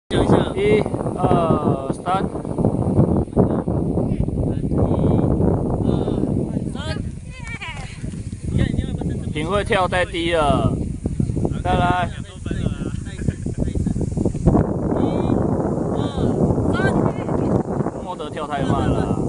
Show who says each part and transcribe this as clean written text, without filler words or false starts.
Speaker 1: 讲一下，
Speaker 2: 一、二、三，品会跳太低了，再来。莫德跳太慢了。